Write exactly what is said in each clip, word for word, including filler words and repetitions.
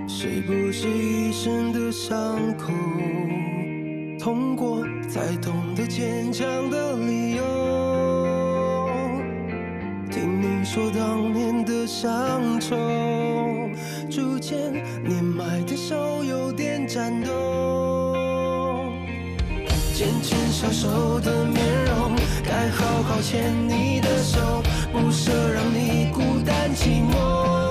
是不是一生的伤口，痛过才懂得坚强的理由？听你说当年的乡愁，逐渐年迈的手有点颤抖，渐渐消瘦的面容，该好好牵你的手，不舍让你孤单寂寞。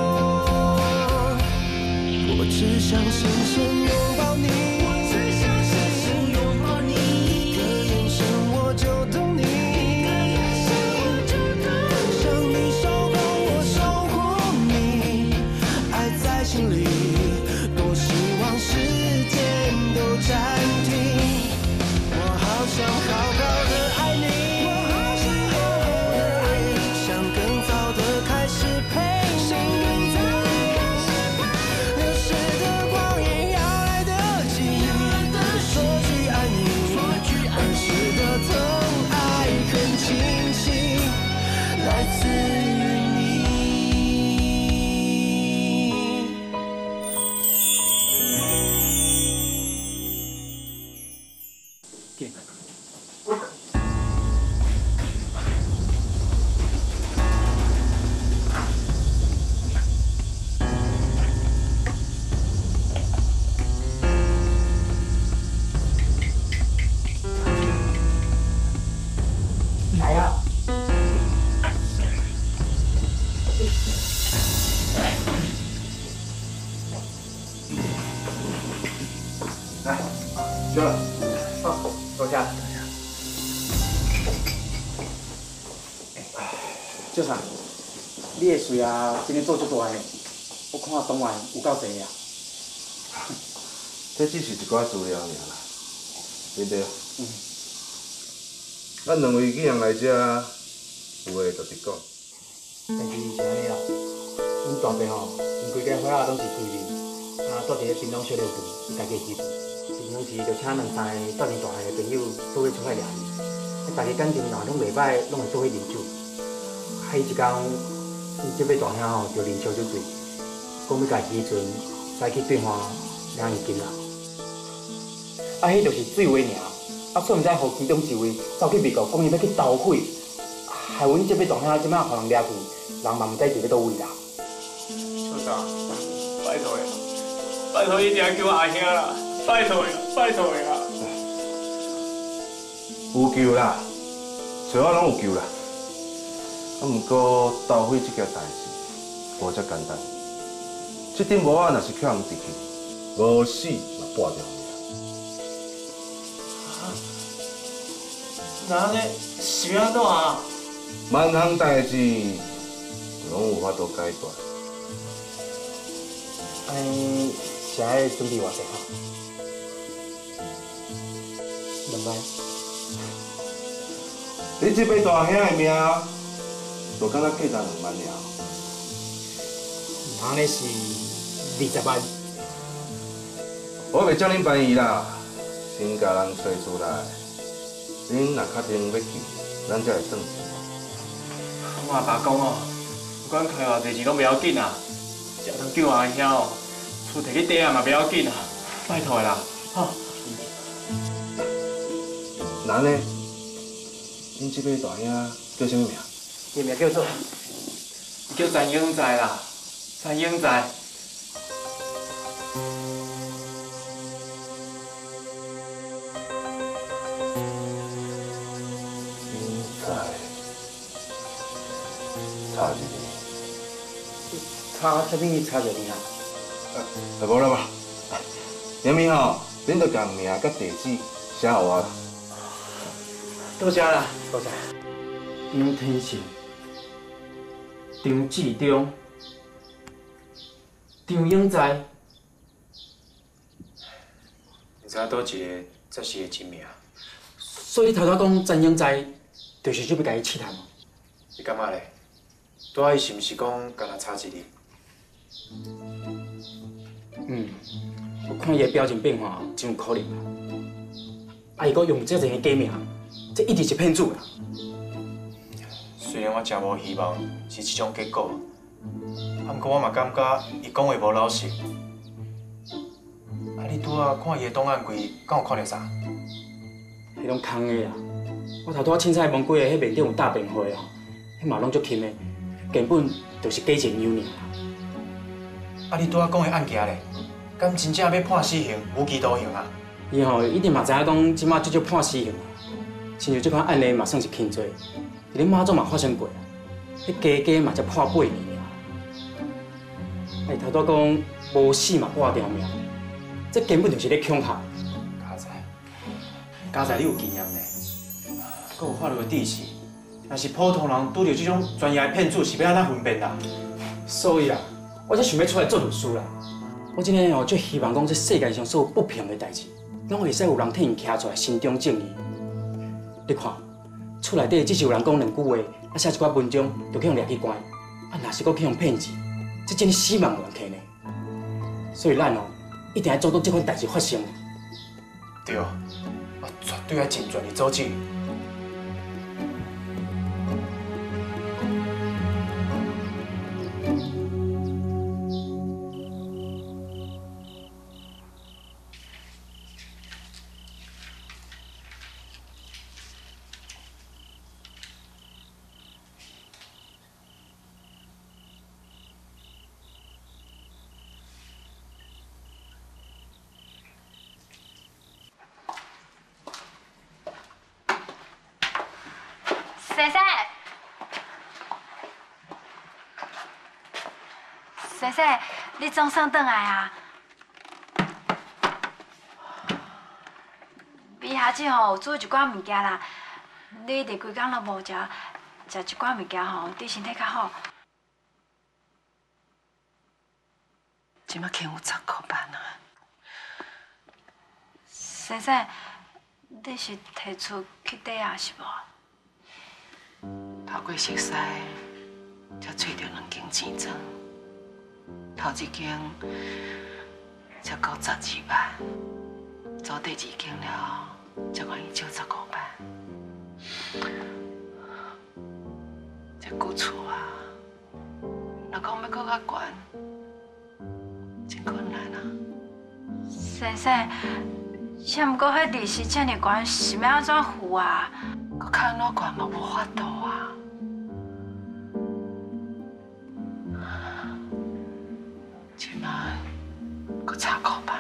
我只想深深拥抱你，我只想深深拥抱你，一个眼神我就懂你，一个眼神我就懂你，想你守候我守护你，爱在心里，多希望时间都暂停，我好想好好的爱你，我好想好好的爱你，想更早的开始陪你。来自于你。 给。来呀！ 来，吃了。 好，坐下。舅甥，你的水啊，今日做足大个，我看档案有够济啊。 这只是一寡资料尔啦，对不对？ 嗯。 咱两位既然来遮，有话就直讲。 但是是安尼啦，阮大伯吼，因规家伙仔拢是规面，啊，住伫咧槟榔小料店，伊家己时阵，平常时就请两三个锻炼大汉的朋友做伙出来掠鱼，大家感情若拢袂歹，拢会做伙啉酒。啊，伊一天，伊即位大兄吼就啉烧酒醉，讲要家时阵使去兑换领现金啦。啊，迄就是水话尔。啊，煞毋知互其中一位走去美国，讲伊要去偷窥，害阮即位大兄即摆互人掠去，人嘛毋知伫咧倒位啦。 舅丈，拜托呀，拜托你一定要救阿兄啦，拜托呀，拜托呀。 有救啦，找我拢有救啦。啊，毋过盗匪这件代志无遮简单，这顶帽仔若是叫人直去，无死嘛挂掉。 那安尼是要安怎啊？ 万项代志拢有法度解决。 安尼是爱准备偌济哈？两摆。 你这位大兄的命，就敢若价值两万尔。 安尼是二十万。 我袂叫恁办伊啦，先甲人找出来。恁若确定要去，咱才会转去。 我阿爸讲哦，不管开偌济钱拢不要紧啊，只要能救阿兄哦，厝摕去抵押嘛不要紧啊，拜托啦，吼。 那呢？恁这位大兄叫什么名？ 伊名叫做， 伊叫陈永在啦，陈永在。 差一点， 差啥物差着你啊？ 啊，无啦吧。明明吼，恁着将名甲地址写互我啦。 多谢啦， 多谢。杨天信、张志忠、张永在， 你知影倒一个才是个真名？ 所以你头头讲陈永在，就是准备甲伊试探吗？ 你感觉咧？拄仔伊是毋是讲敢若差一字？ 嗯，我看伊的表情变化，真有可能啦。啊，伊阁用这样的假名，这一定是骗子啦。 虽然我真无希望是这种结果， 啊，不过我嘛感觉伊讲话无老实。啊，你拄啊看伊的档案柜，敢有看到啥？ 迄种空的啊！我头拄仔凊彩问过的，迄面顶有大便灰哦，迄嘛拢足轻的，根本就是假钱油尔。 啊，你拄啊讲的案件咧，敢真正要判死刑、无期徒刑啊？ 伊吼一定嘛知影讲，即马足足判死刑啊！亲像即款案例嘛算是轻罪，伫咧马祖嘛发生过啊，迄加加嘛才判八年尔。哎，头拄讲无死嘛挂条命，这根本就是咧恐吓。 家仔，家仔你有经验呢，佮有法律的知识。若是普通人拄着这种专业的骗子，是要安怎分辨啦？ 所以啦，我才想要出来做律师啦。我真诶吼，最希望讲这世界上所有不平的代志，拢会使有人替因徛出来，伸张正义。你看，厝内底只是有人讲两句话，啊写一寡文章，就去用掠去关。啊，若是搁去用骗钱，这真死亡乱客呢。所以咱哦，一定要阻挡这款代志发生。 对，我绝对要尽全力阻止。 先生，先生，你总算回来啊！比下子吼有煮一寡物件啦，你伫规工都无食，食一寡物件吼对身体较好。 即马欠有十箍万啊！ 先生，你是提出去抵押是无？ 透过熟识，才找到两间钱庄。头一间才九十二万，做第二间了，才愿意少十五万。这旧厝啊，若讲要搁较悬，真困难啊！ 先生，只毋过迄利息遮尔悬，是要安怎付啊？ 搁较安怎悬嘛无法度啊！即马搁差五万，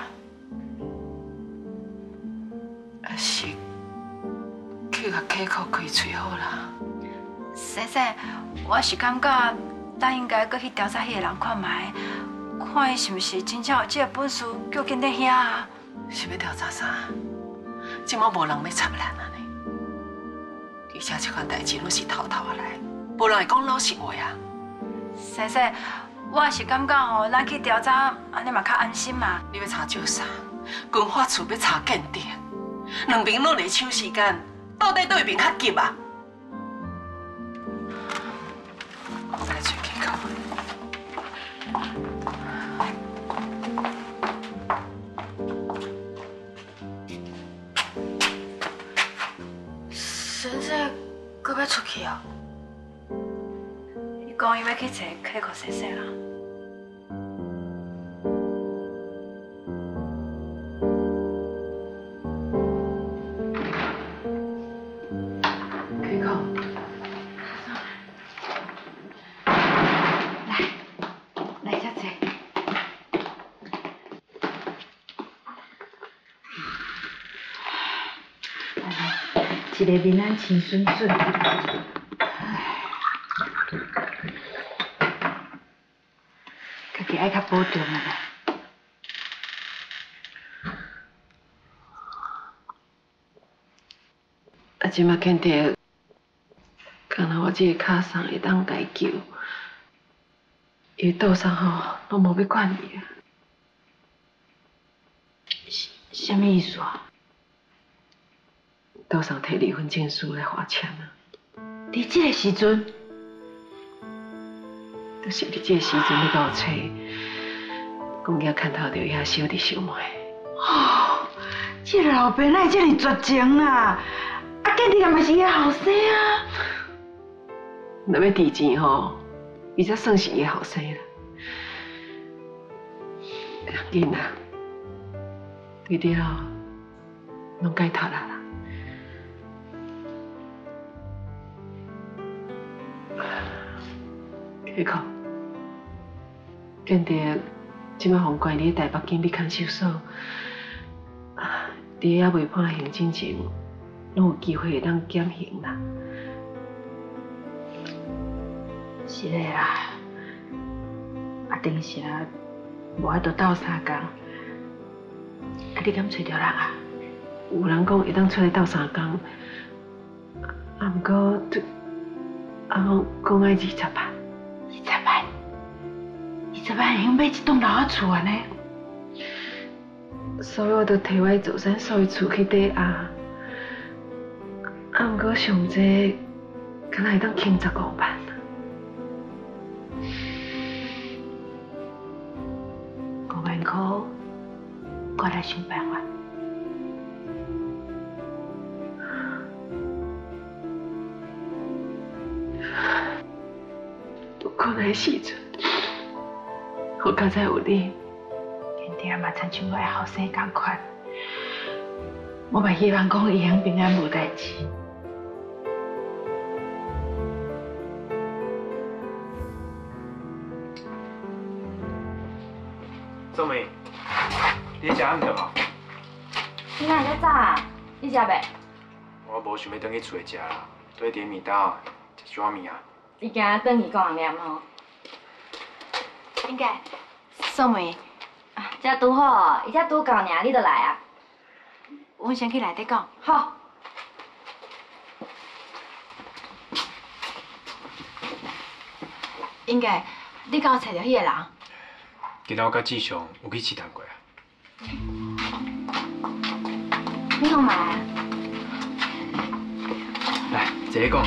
还是去甲客户开喙好啦。 先生，我是感觉咱应该搁去调查迄个人看卖，看伊是毋是真正有这个本事叫紧在遐啊？ 是要调查啥？即马无人要插咱啊呢。而且这款代志拢是偷偷来，无人会讲老实话啊。 先生，我也是感觉吼，咱去调查，安尼嘛较安心嘛。 你要查少啥？军法处要查间谍，两边拢在抢时间，到底对面较急啊？我来找客户。 先生，佮要出去哦？伊讲伊要去找客户先生啊。 客户， 来，来遮坐。一个面安青顺顺。家己爱较保重啊啦。 啊，即马间谍，敢若我这个卡送会当解救，伊倒上吼拢无要管伊啊。 什么意思啊？ 岛上摕离婚证书来花钱啊！ 你这个时阵， 就是你这个时阵，你甲我找，讲囝看透着遐小弟小妹。 哦，这个老爸哪会这么绝情啊？啊，间谍嘛是伊后生啊。 若要提钱吼，伊才算是伊后生啦。 囡仔，对了，拢该读啦啦。去看，建德即摆互关伫台北警备看守所，伫还未判刑之前，拢有机会会当减刑啦。 是的啦，啊，但是啊，无法度斗相共。啊，你敢找着人啊？ 有人讲会当出来斗相共，啊，毋过这，啊，讲爱二十万。 二十万，二十万会用买一栋老仔厝安尼？ 所以我就摕我做产所的厝去抵押，啊，毋过上济，敢若会当欠十五万。 五万块，我来想办法。 有困难的时阵，我较才有你。 天天嘛，亲像我的后生同款，我嘛希望讲伊通平安无代志。 周妹，你食暗顿哦？ 你哪会在早啊？你食未？ 我无想要转去厝里食啦，对点面刀食少物啊。 你惊转去讲人念吼？ 应该，素梅， 啊，这拄好，伊才拄到尔，你就来啊？ 阮先去内底讲。 好。 应该，你敢有找着迄个人？ 今仔我甲志祥有去试探过啊。 你讲嘛？ 来，坐咧讲。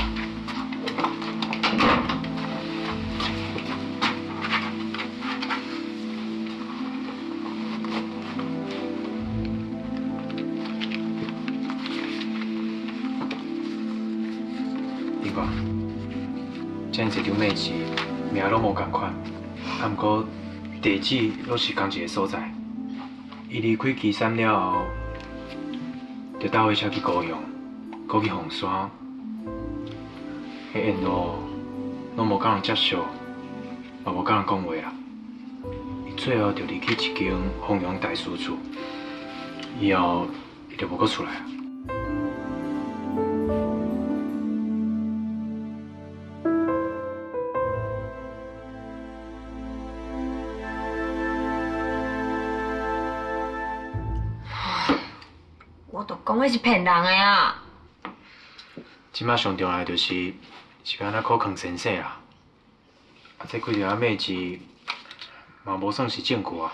你讲，现在这张妹子名拢无共款，啊，毋过地址拢是同一个所在。伊离开岐山了后，就搭火车去高雄，搁去凤山。迄沿路拢无甲人接触，嘛无甲人讲话啦。伊最后就离去一间凤阳大师厝，以后伊就无搁出来啊。 我都讲迄是骗人的啊！ 即摆上重要的就是是安怎考康先生啦。啊，这几条妹子嘛无算是证据啊。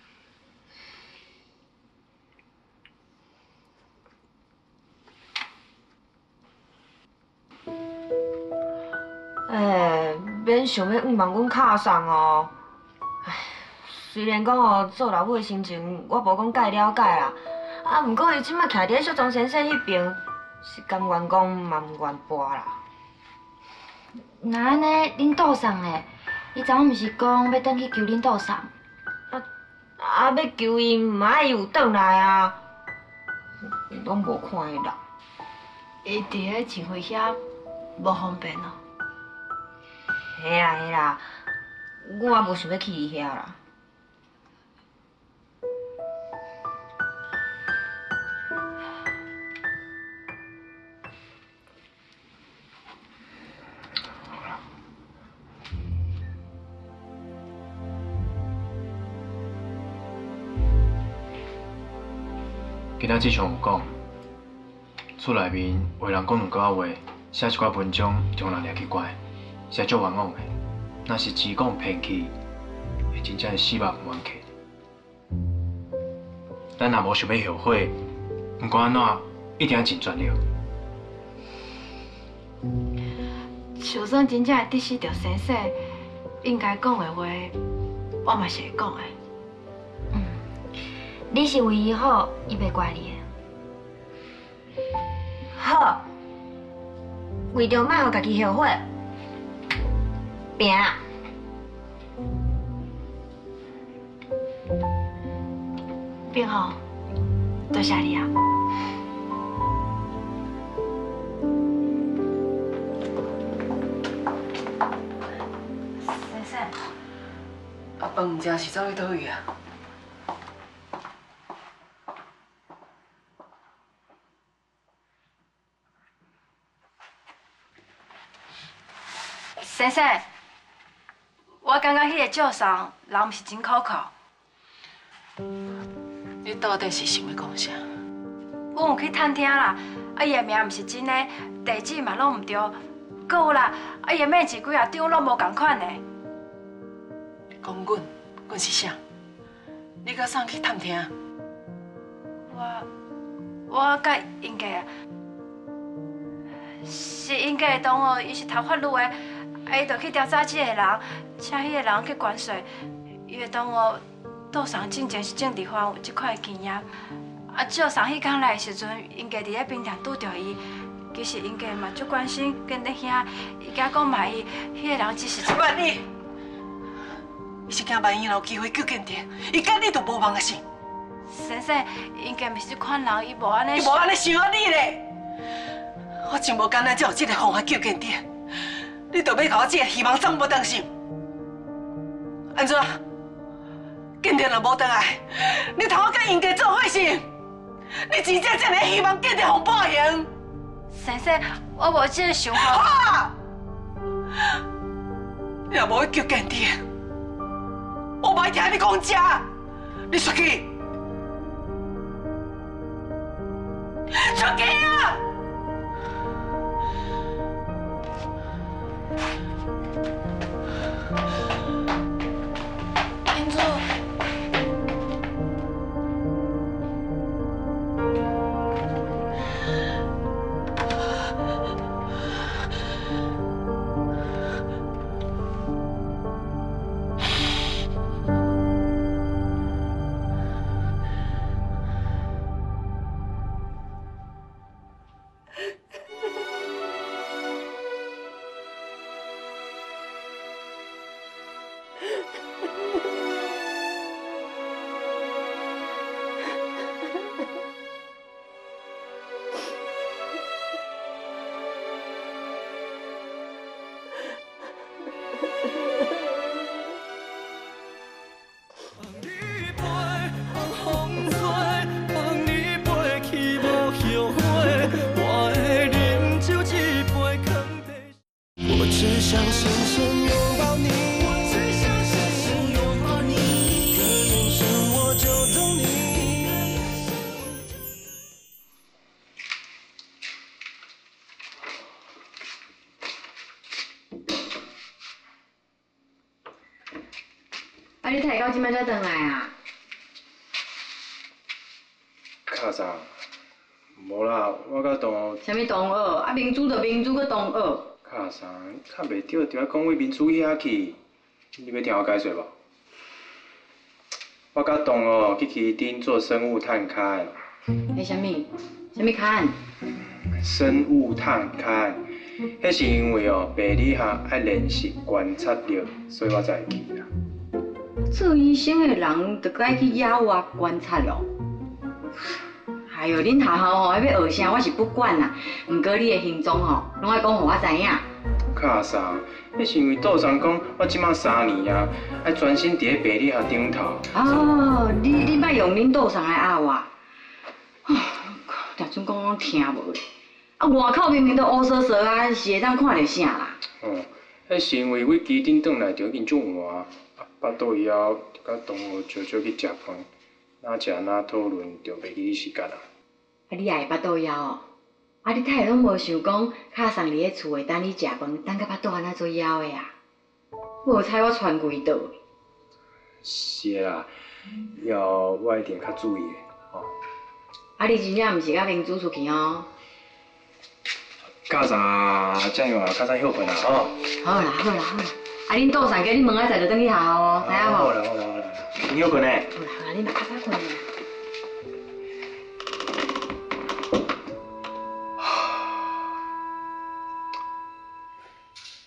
哎，免想要毋望阮卡送哦。唉，虽然讲哦，做老母的心情我无讲介了解啦，啊，毋过伊即摆徛伫小庄先生迄边，是甘愿讲嘛毋愿搬啦。 那安尼，恁岛上嘞？伊昨昏毋是讲要转去求恁岛上？ 啊啊！要求伊，毋爱伊有转来啊，拢无看伊人。 伊伫个前回遐无方便哦。 嘿啦嘿啦，我也无想要去伊遐啦。 今仔志祥有讲，厝内面有人讲两句仔话，写一寡文章，将人掠去关，是足冤枉的。若是只讲骗去，会真正死目无冤客。咱若无想要后悔，毋管安怎，一定要尽全力。 就算真正会得失着先生，应该讲的话，我嘛是会讲的。 你是为伊好，伊袂怪你的。 好，为着莫互家己后悔，拼啦！ 炳豪，多谢你啊！ 先生， 啊，饭唔食是走去倒位啊？ 先生，我感觉迄个借送人毋是真可靠。 你到底是想要讲啥？ 阮有去探听啦，啊伊个名毋是真的，地址嘛拢毋对，搁有啦，啊伊个面子几啊张拢无共款的。 你讲阮，阮是啥？你甲送去探听？ 我我甲英家啊，是英家的同学，伊是读法律的，啊伊就去调查即个人，请迄个人去关税。伊的同学倒送进前是政治犯有即块经验，啊借送迄天来的时阵，英家伫咧冰店拄着伊。其实英家嘛足关心跟咧兄，伊甲讲嘛伊，迄个人只是一。 万一，伊是惊万一有机会救见着，伊甲你都无望个是。 先生，应该毋是即款人，伊无安尼。 伊无安尼想你咧。我真无简单，才有即个方法救见着。你着要甲我即个希望总无当心。安怎？见着若无倒来，你同我甲应家做伙是？你真正真个希望见着红报应？ 先生，我无即个想法。 好！你若无去救见着，我袂听你讲这。你出去！出去啊！ 英珠， 我只想深深拥抱你，我只想深深拥抱你，一个眼神我就懂你。 啊，你太到即摆才转来啊？ 卡啥？无啦，我甲同学。 啥物同学？啊，明珠就明珠，搁同学。 卡啥？卡袂着，就爱讲为民主遐去。你要听我解说无？我甲同学去溪顶做生物探勘。 迄啥物？啥物勘？ 生物探勘，迄是因为哦，病理学爱练习观察力，所以我才会去啦。 做医生的人，就该去野外观察咯。哎哟，恁学校吼要学啥，我是不管啦。毋过你的行踪吼，拢爱讲互我知影。 卡啥？迄是因为杜上讲，我即满三年啊，爱专心伫咧病理学顶头。 哦，你你莫用恁杜上来压我。哦，大阵讲拢听无咧。啊，外口明明都乌索索啊，是会当看到啥啦？ 哦，迄是因为我基顶转来就已经足晏，啊，巴肚以后就甲同学招招去食饭，哪食哪讨论，就袂记时间啊。 啊，你也会巴肚枵哦？啊，你太拢无想讲，卡送伫咧厝诶，等你食饭，等甲巴肚安那做枵诶啊？无猜我传规倒。 是啦，以后我一定较注意的，吼。 啊，你真正毋是甲明珠出去哦？ 较早这样啊，较早休困啦，吼。 好啦好啦好啦，啊，恁倒送叫你问仔载就转去学校哦，知影无？ 好啦好啦好啦，你休困呢？ 好啦好啦，你嘛较早困啦。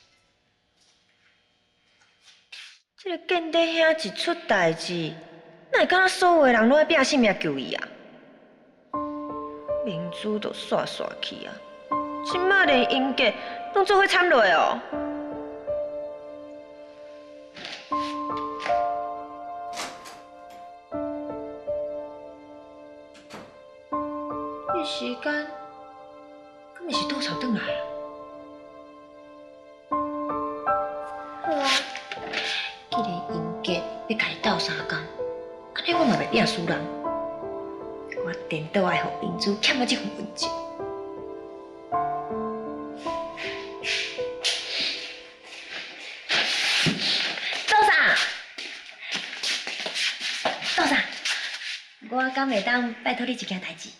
这个建底兄一出代志， 哪会敢若所有的人拢爱拼性命救伊啊？明珠都煞煞去啊！即摆连英杰拢做伙惨落哦。迄时间，敢毋是杜嫂转来啊？好啊，既然英杰要甲伊斗相共，安尼我嘛袂拼输人。我颠倒爱互明珠欠我这份恩情。杜嫂，杜嫂，我敢袂当拜托你一件代志？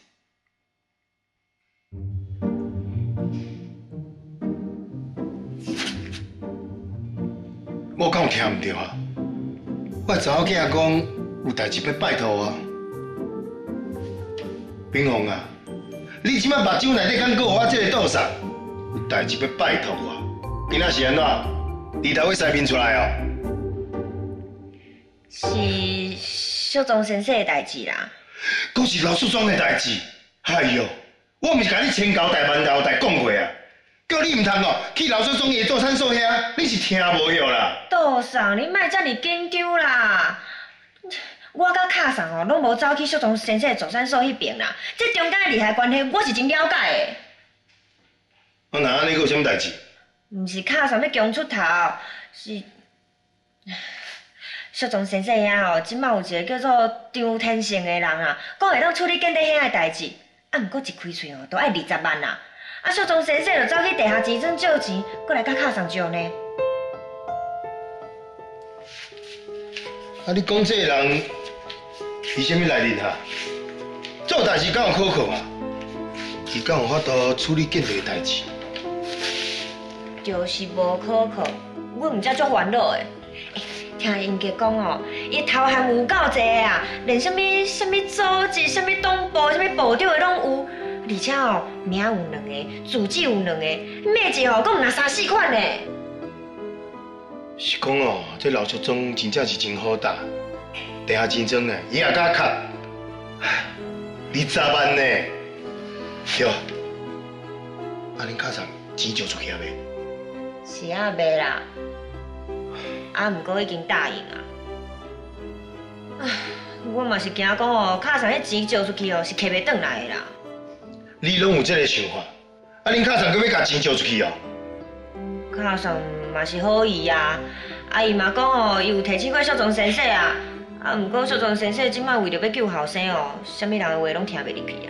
我敢有听唔对啊？我查某囝讲有代志要拜托我。冰红啊，你即摆目睭内底敢阁有我这个倒上？有代志要拜托我，今仔是安怎？你头尾西面出来哦？ 是小庄先生的代志啦。 阁是老树庄的代志。哎哟，我毋是甲你千交代万交代讲过啊，叫你唔通哦去老树庄的做产所遐，你是听无晓啦？ 杜嫂，你莫遮尔紧张啦。我甲卡桑哦，拢无走去小庄先生的助产所迄边啦。这中间的利害关系，我是真了解的。 啊，那安尼阁有啥物代志？ 毋是卡桑要强出头，是小庄先生遐哦，即摆有一个叫做张天成的人啊，讲会当处理建地遐的代志，啊，毋过一开喙哦，都爱二十万啦。啊，小庄先生就走去地下钱庄借钱，过来甲卡桑借呢。 啊，你讲这个人？伊啥物来历哈？做代志敢有可靠啊？伊敢有法度处理建地的代志？ 就是无可靠，阮毋才足烦恼的。欸、听英杰讲哦，伊头项有够济啊，连啥物啥物组织、啥物党部、啥物部长的拢有，而且哦，名有两个，字迹有两个，每一哦，阁有若三四款呢。 是讲哦，这老树庄真正是真好打。地下钱庄呢，伊也敢卡，二十万呢，对。啊，恁卡上钱借出去啊未？ 是啊，未啦。啊，毋过已经答应啊。唉，我嘛是惊讲哦，卡上迄钱借出去哦，是摕袂转来的啦。 你拢有这个想法，啊，恁卡上阁要甲钱借出去哦？ 卡上嘛是好意啊，啊伊嘛讲哦，伊有提醒过小庄先生啊。啊，毋过小庄先生即摆为着要救后生哦，啥物人的话拢听袂入去啊。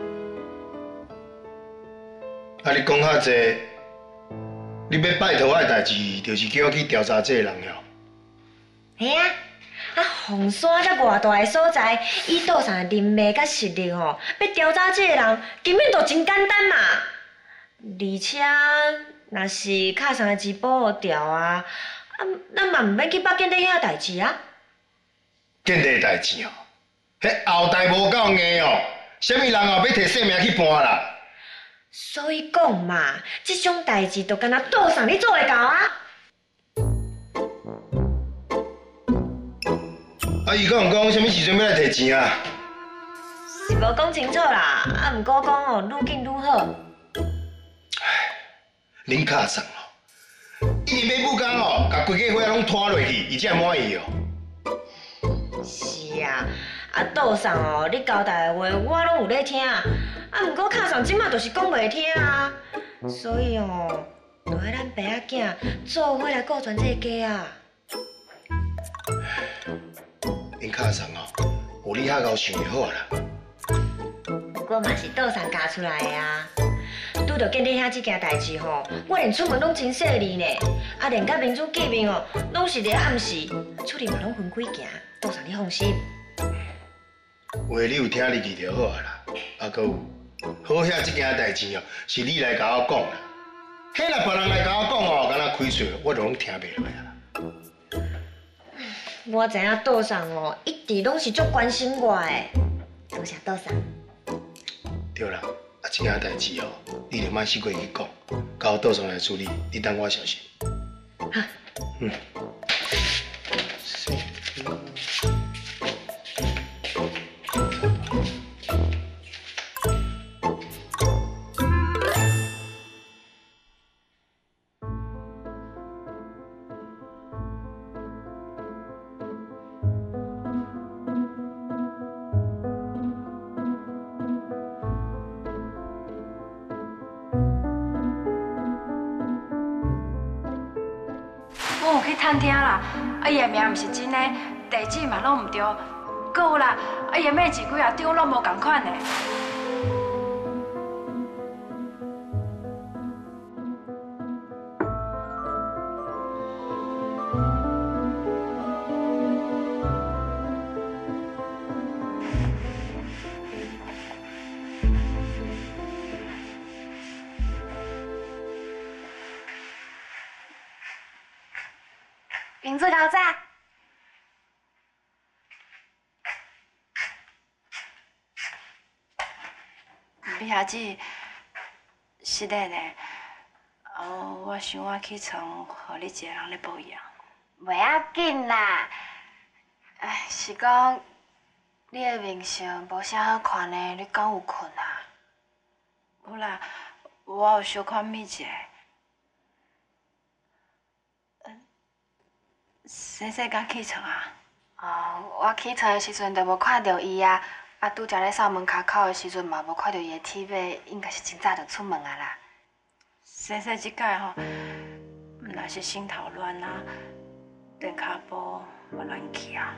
啊，你讲遐济，你要拜托我的代志，就是叫我去调查这个人了。 嘿啊，啊凤山遮偌大的所在，以岛上的人脉甲实力吼，要调查这个人，根本就真简单嘛。而且，若是卡上的钱保互调啊，啊，咱嘛毋免去北京底遐代志啊。 建地代志哦，迄后代无够硬哦，啥物人哦要摕性命去搬啦？ 所以讲嘛，这种代志就敢若岛上你做会到啊。 啊，伊讲讲啥物时阵要来摕钱啊？ 是无讲清楚啦，啊，毋过讲哦，愈紧愈好。 唉，恁卡上哦，一年要不工哦，甲规家伙拢拖落去，伊才满意哦。 是啊，啊岛上哦，你交代的话我拢有咧听，啊，毋过卡上即马就是讲袂听啊，所以哦，就要咱爸仔囝做伙来顾全这个家啊。 恁卡上哦，有你遐高想就好啦。 不过嘛是岛上教出来的啊，拄着建地遐即件代志吼，我连出门拢真细腻呢，啊连甲民主见面哦，拢是伫暗时，厝里嘛拢分开行，岛上你放心。 话你有听入去就好啊啦，啊，搁有好遐即件代志哦，是你来甲我讲啦。迄若别人来甲我讲哦，敢若开嘴，我就拢听袂落啊啦。 我知影岛上哦，一直拢是足关心我的，多谢岛上。 对啦，啊，即件代志哦，你着莫四过去讲，交我岛上来处理，你等我小心。 好。 嗯。 餐厅啦，啊伊的名毋是真的，地址嘛拢毋对，搁有啦，啊伊的妹子几啊张拢无共款的。 名字高赞。 李小姐，是的呢。哦，我想我起床，和你一个人咧保养。 袂要紧啦。 哎，是讲你的面相无啥好看呢，你敢有困啊？有啦，我有小看眯者。先生刚起床啊？ 哦，我起床的时阵就无看到伊啊，啊，拄则咧扫门骹口的时阵嘛无看到伊的体马，应该是真早就出门啊啦。 先生即摆吼，若是心头乱啊，踮脚步无乱去啊。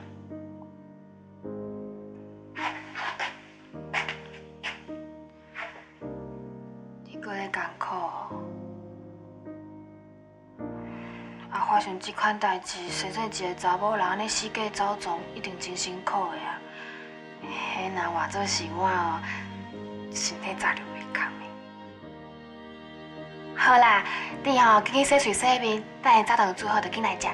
你搁咧艰苦哦？啊，发生即款代志，生生一个查某人安尼四界走踪，一定真辛苦的啊！迄若换做是我哦，身体早就袂空的。 好啦，你吼紧去洗嘴洗面，等下早顿煮好就紧来食。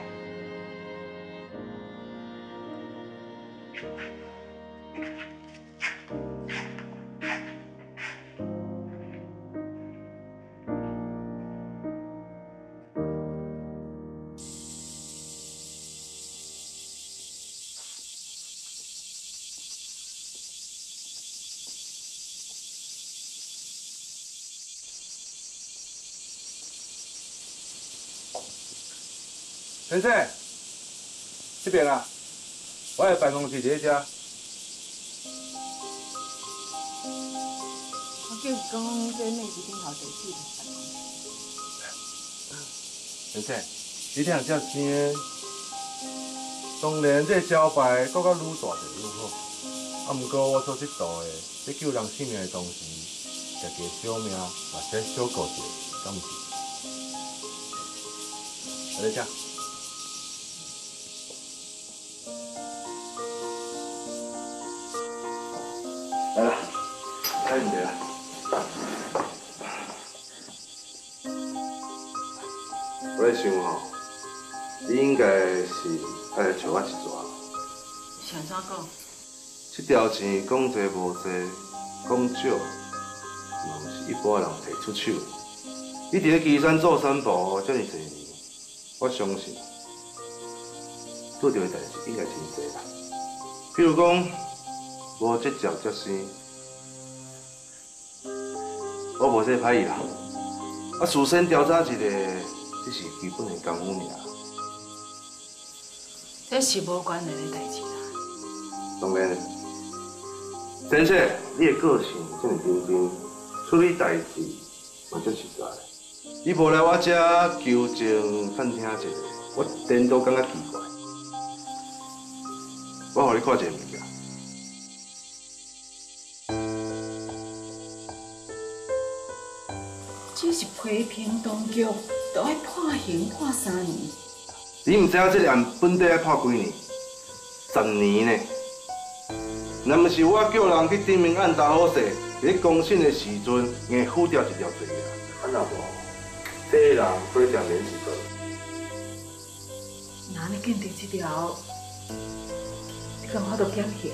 先生，这边啊，我的办公室在这。 我就是讲，这妹子顶头地址的办公室。 先生，你听这声，当然这招牌搁较愈大就愈好。啊，不过我做这道的，这救人性命的同时，家己的小命嘛使小顾一下，敢毋是？来这。来了，开你的了。我在想吼，你应该是爱来找我一逝。 想怎讲？ 这条钱讲多无多，讲少，嘛毋是一般人摕出手的。你伫咧岐山做三步遮尔侪年，我相信做着的代志应该真多啦。比如讲，无这鸟这生，我无说歹意啦。啊，事先调查一下，只是基本的功夫尔。 这是无关联的代志啦。 当然，先生，你的个性这么认真，处理代志嘛足实在。你无来我这求情探听一下，我颠倒感觉奇怪。我互你看一个物件。 这是批评当局，都要判刑判三年。 你毋知影这案本地要判几年？十年呢。若毋是我叫人去顶面按打好势，伫公审的时阵硬付掉一条罪啊！啊若无，这个人过条免死罪。 那你鉴定这条，你讲我都减刑。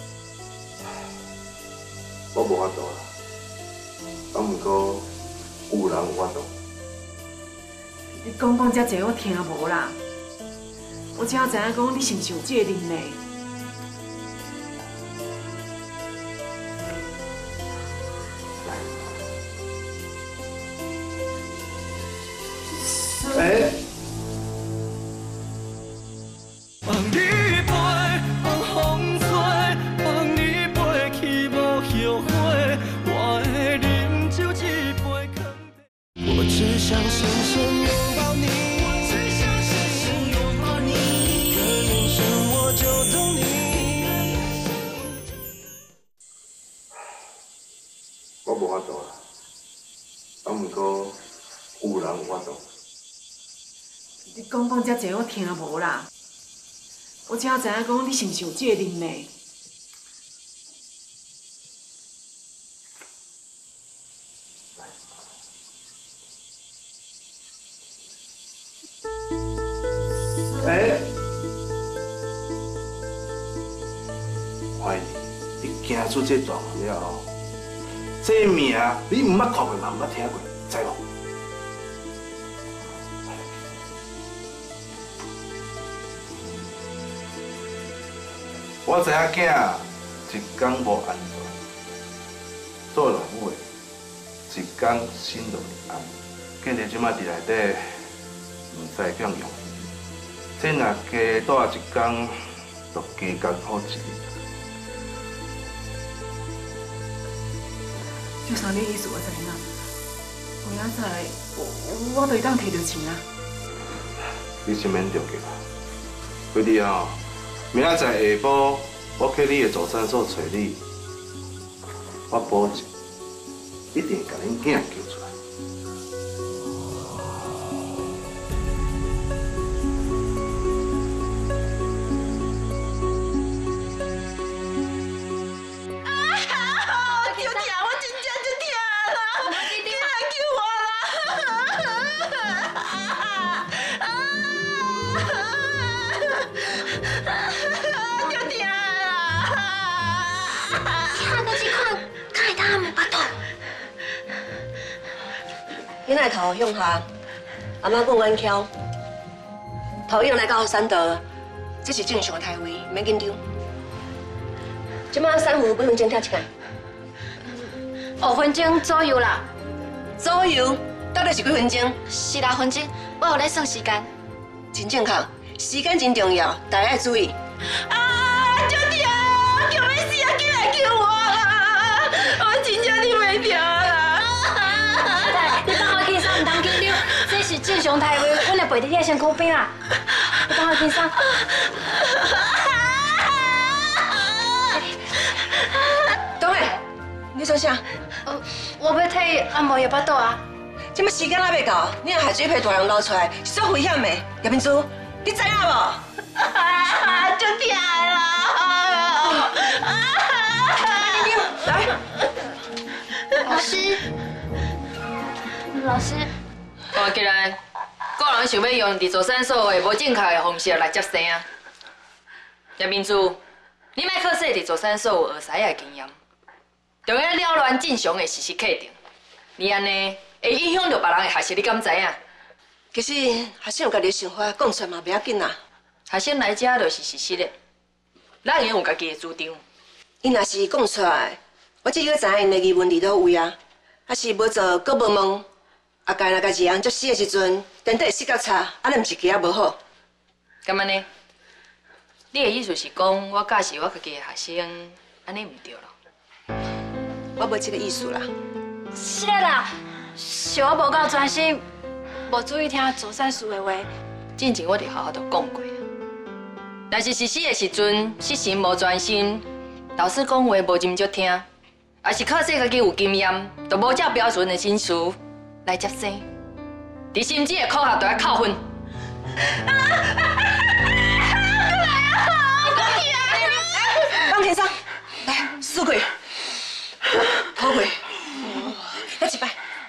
我无法度啦，啊毋过有人有法度。 你讲讲遮济，我听无啦。我只要知影讲你是毋是有这个能力。 哎。 放你飞，放风吹，放你飞去无后悔。我的饮酒一杯肯定。我只想深深拥抱你，我只想深深拥抱毋过有人有法度。 你讲讲遮济，我听无啦。我只知影讲你是毋是有这个能力。 哎，怀疑你行出这大门了后，这名你毋捌看过嘛，毋捌听过，知无？我知影囝一天无安全，做老母的一天心就会安。见你即摆伫内底，毋知怎用。这若加待一天，就加艰苦一日。 就像你意思，我知影。明仔载我我就会当摕到钱啊。 你先免着急啦，规日哦，明仔载下晡我去你的祖产所找你，我保证一定会甲恁囝救出来。 囡仔头向下，阿妈讲阮巧，头用来到山道，这是正常的态位，免紧张。即摆散户几分钟跳一下？ 五分钟左右啦。 左右，到底是几分钟？ 十六分钟，我有咧算时间。 真正确，时间真重要，大家要注意。 啊！救爹！救命死啊！救来救我啦！我真正你袂掉啦！ 你放我轻松，唔通紧张，这是正常态位，阮会陪伫你的身躯边啦。你放我轻松。 董伟，你做啥？ 呃，我要替阿毛药巴肚啊。 即摆时间还未到，你若害水皮大人流出来，是足危险的。叶明珠，你知影无？ 啊！救爹啦！ 来， 老师，老师， 看起来，个人想要用地作产所的无正确的方式来接生啊。叶明珠，你莫可说地作产所有学师的经验，重要了乱正常的事实确定，你安尼会影响到别人的学习，你敢知影？ 其实学生有家己的想法，讲出来嘛不要紧啦。 学生来遮就是事实的，咱会用有家己的主张。 伊若是讲出来，我至少知影因的疑问伫倒位啊。还是无做，搁无问，啊，家若家一人足死的时阵，等得会死较差，安尼毋是其他无好。 干嘛呢？你的意思是讲，我教是我家己的学生，安尼唔对咯？ 我无这个意思啦。 是啦，是我无够专心，无注意听左善师的话。 之前我哋好好都讲过，但是实施的时阵，失神无专心，老师讲话无认真听，也是靠说家己有经验，就无照标准的心思来接生，伫心智的考核就要扣分。 放轻松，来，输过，吐过，再一摆，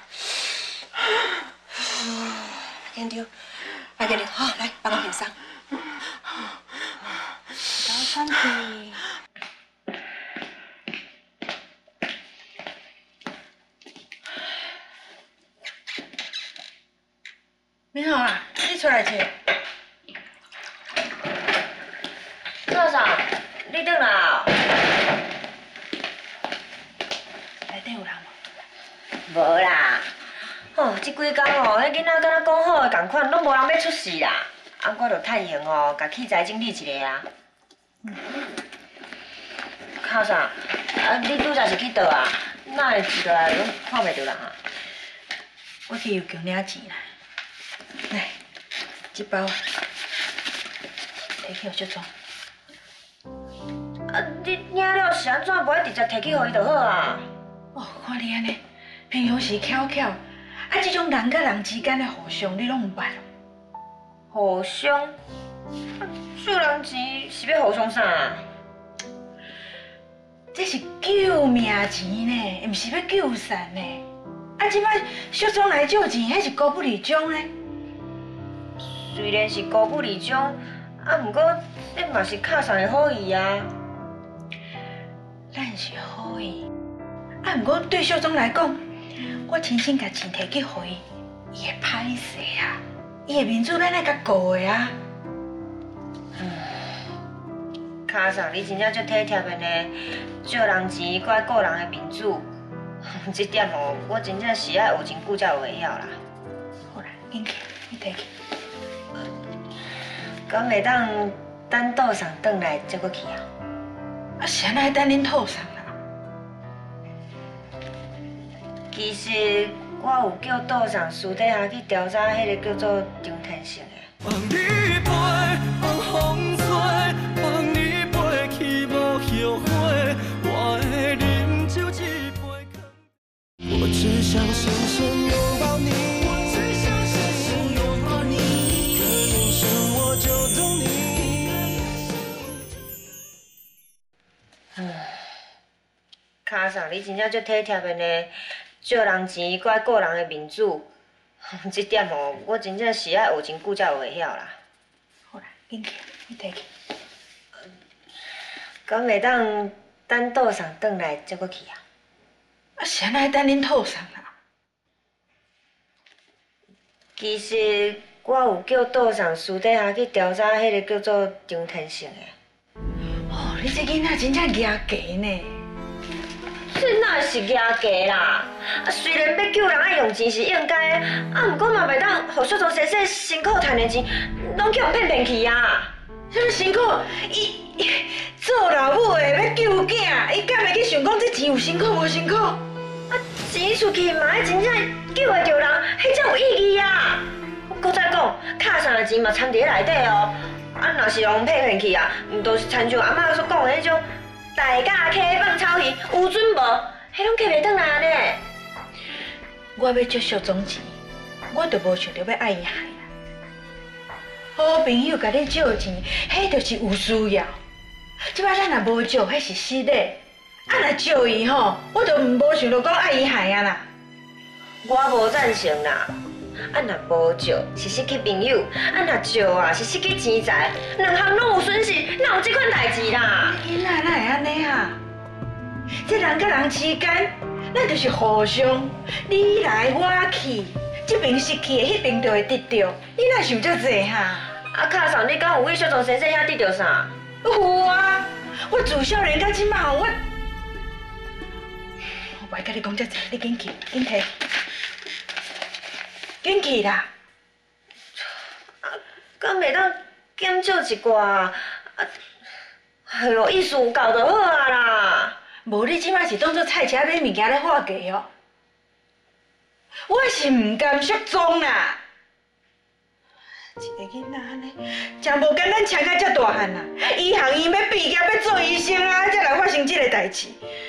紧张，别紧张，好，来，放轻松。 小身体。 你好啊，你出来坐。 做啥？你转来哦？ 内底有人无？ 无啦。哦，这几工哦，迄囡仔敢若讲好的共款，拢无人要出事啦。啊，我着趁闲哦，甲器材整理一下啊。嗯。靠啥？啊，你拄则是去倒啊？哪会一落来拢看袂到人啊？ 我去邮局领钱啦。来，这包，摕去互小庄。 啊，你领了是安怎？无爱直接摕去互伊就好啊。 哦，看你安尼，平常时巧巧， 啊，这种人甲人之间的互相，你拢唔捌？ 互相，做人钱是要互相啥？ 这是救命钱呢，毋是要救伞呢。啊，即摆小总来借钱，迄是高不离宗呢。 虽然是高不离宗，啊，毋过恁嘛是敲送的好意啊。 咱是好意，啊，毋过对小总来讲，我亲身甲钱摕去予伊，伊会歹势啊。伊的面子咱爱甲顾的啊。 卡嫂，你真正足体贴的呢，借人钱搁爱顾人的面子，这点哦，我真正是爱有情顾才有会晓啦。 好啦，紧去，你摕去。 敢袂当等倒送转来再搁去啊？ 啊，是安那等恁套送啦？ 其实我有叫倒送私底下去调查迄个叫做张天胜的。 放你飞，放风吹，放你飞去无后悔。我会饮酒一杯。我只想深深拥抱你，我只想深深拥抱你。一个眼神我就懂你。 嗯，卡嫂，你真正足体贴的呢，借人钱搁爱顾人的面子。这点哦，我真正是爱有情顾才有会晓啦。 好啦，紧去，你摕去。 敢袂当等倒送转来再搁去啊？ 啊，是安那等恁套送啦？ 其实我有叫倒送私底下去调查迄个叫做张天胜的。 哦，你这囡仔真正牙假呢。 这哪是牙假啦？啊，虽然要救人爱用钱是应该的，啊，毋过嘛袂当，互小庄先生辛苦赚的钱，拢去互骗骗去啊！ 什么辛苦？伊伊做老母的要救囝，伊敢会去想讲这钱有辛苦无辛苦？啊， 钱出去嘛要真正救会着人，迄才有意义啊！搁再讲，卡上的钱嘛掺伫咧内底哦。啊，若是用骗骗去啊，毋都是亲像阿嬷所讲的迄种大假客放草鱼，有准无？迄拢客袂转来安尼。 我要借小总钱，我就无想着要爱伊害啦。好朋友甲你借钱，迄就是有需要。即摆咱若无借，迄是失礼。啊，若借伊吼，我就无想着讲爱伊害啊啦。 我无赞成啦。啊，若无借是失去朋友，啊，若借啊是失去钱财，两项拢有损失，哪有这款代志啦？ 囡仔哪会安尼啊？这人甲人之间，咱就是互相，你来我去，这边失去的，迄边就会得到。你哪想遮济哈？ 啊，卡嫂，你敢有为小庄先生遐得到啥？ 有啊，我自少年到即马，我我袂甲你讲遮济，你紧去，紧摕，紧去啦！ 啊，敢袂当减少一寡啊？哎呦，意思有够就好啊啦！ 无你即摆是当作菜车买物件咧化价哦。我是唔甘俗装啦。一个囡仔安尼，真无简单，请到遮大汉啦。医学院要毕业，要做医生啊，才来发生这个代志。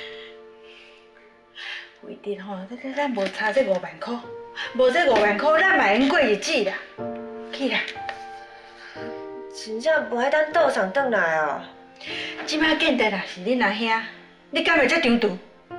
不一定吼，咱咱无差这五万块，无这五万块，咱嘛用过日子啦。去啦。 真正无爱等倒送转来哦。 即摆见得啦，是恁阿兄，你敢会遮张图？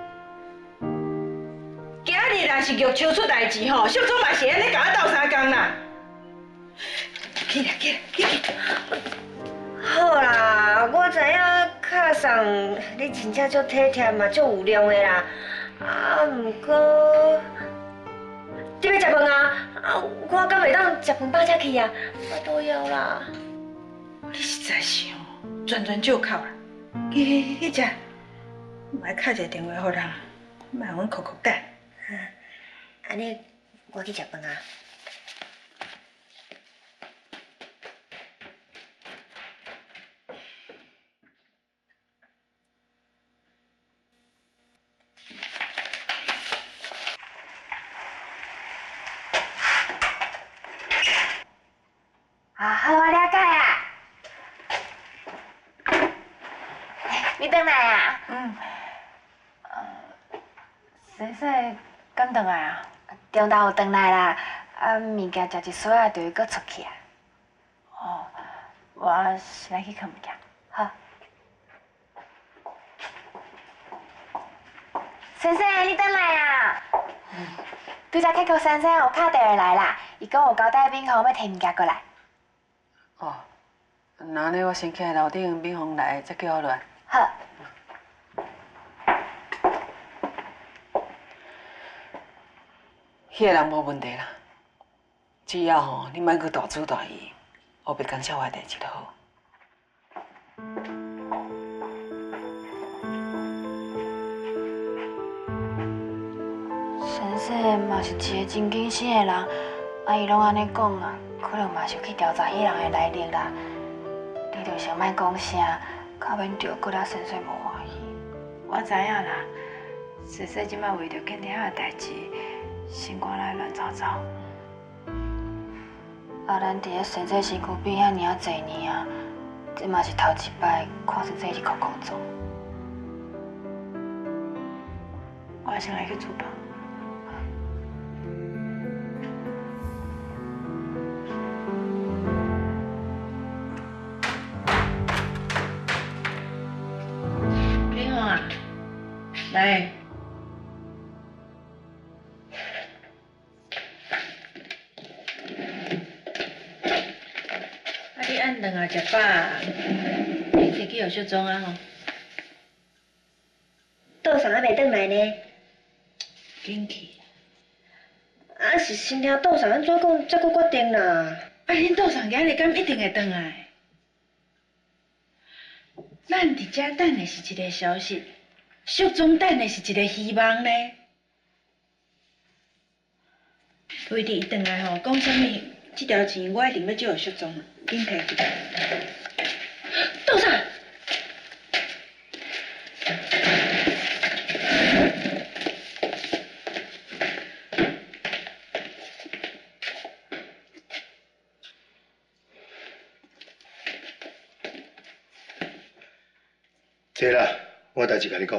今日若是玉秋出代志吼，小总嘛是安尼甲我斗相共啦。去啦去啦去去。 好啦，我知影卡送你真正足体贴嘛，足有量的啦。啊，毋过你要食饭啊？啊，我敢袂当食饭饱才去啊？我都要啦。 你实在是吼，全全借口啦。去去去食，莫敲一个电话给人，莫阮哭哭等。 安尼，我去食饭啊。啊，好，我了解啊。你转来啊？嗯。呃，先生敢转来啊？ 中昼有回来啦，啊物件食一撮啊，就会搁出去啊。 哦，我先来去看物件。 好。先生，你回来啊？嗯。拄则客服先生有打电话来啦，伊讲有交代敏宏要摕物件过来。 哦，那安尼我先起来楼顶敏宏来，再叫我落来。 好。 迄个人无问题啦，只要吼你莫去大主大意，我别干涉我的代志就好。 先生嘛是一个真谨慎的人，啊伊拢安尼讲啊，可能嘛是去调查迄人的来历啦。你着先莫讲啥，较免着搁了先生无欢喜。 我知影啦，先生即摆为着见遐个代志。心肝来乱糟糟， 啊！咱伫咧先生身躯边遐尔啊侪年啊，这嘛是头一摆看先生一哭哭做。 我先来去厨房。敏宏啊，来。按顿啊，食饱，你摕去互小庄啊吼。 倒上还袂转来呢？ 紧去。 啊，是先听倒上安怎讲，才搁决定啦。 啊，恁倒上今日敢一定会转来？咱伫遮等的是一个消息，小庄等的是一个希望呢。为伫伊转来吼，讲啥物？这条钱我一定要借互小庄。紧摕去。倒上。 坐啦，我有代志甲你讲。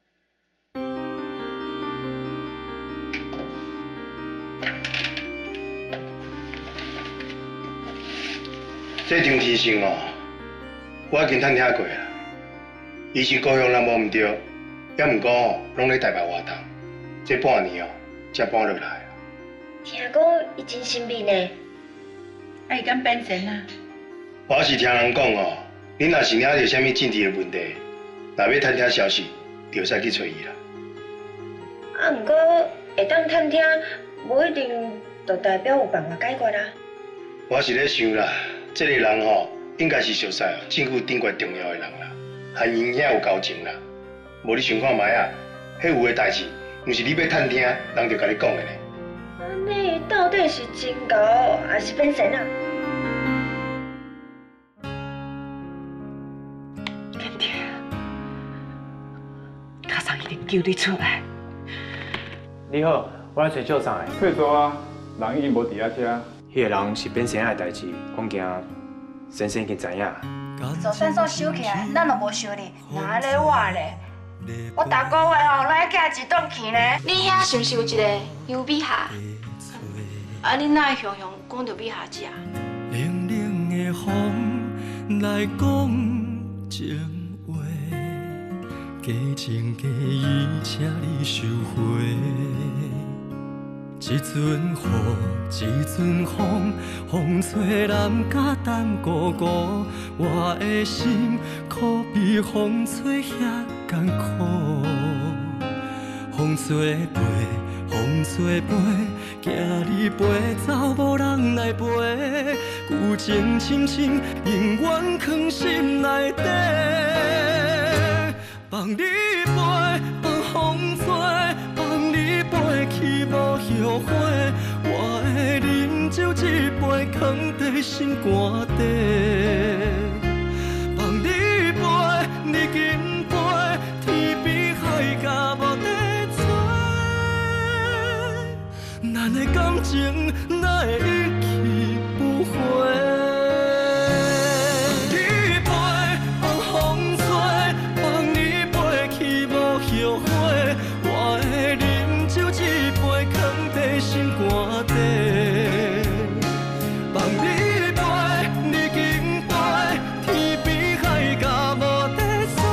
这张天性哦，我已经探听过啦。医生高雄若无毋对，也毋过哦，拢咧台北活动。这半年哦，才搬落来。 听讲伊真神秘呢。 啊，伊敢变神啊？ 我是听人讲哦，你若是领到啥物政治的问题，若要探听消息，就使去找伊啦。 啊，毋过会当探听，无一定就代表有办法解决啊。 我是咧想啦。这个人吼、哦，应该是熟悉政府顶悬重要的人啦，和因遐有交情啦。无你想看卖啊，迄有的代志，毋是你要探听，人就甲你讲的呢。 安尼到底是真交还是变神啊？ 天天，卡上一定救你出来。 你好，我来找少上的。 退座啊，人已经无伫遐遮。 迄个人是变生的代志，恐惊先生已经知影。 做善所收起来，咱就无收哩。哪咧我咧？我逐个月吼，拢爱寄一顿去呢。 你遐是毋是有一个优美下？ 啊，你哪会雄雄讲到美下只啊？ 冷冷的风来讲情话，假情假意，请你收回。一阵雨，一阵风，风吹南甲淡孤孤，我的心可比风吹遐艰苦。风吹飞，风吹飞，行你飞走，无人来陪。旧情深深，永远藏心内底。放你飞，放风吹，放你飞去无后悔。我的饮酒一杯，藏在心肝底。放你飞，你紧飞，天边海角无地找。咱的感情哪会一去不回？后悔，我的饮酒一杯，藏在心寒地。放你飞，你紧飞，天边海角无底线。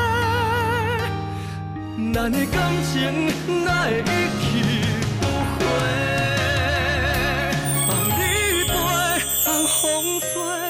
咱的感情哪会一去不回？放你飞，放风吹。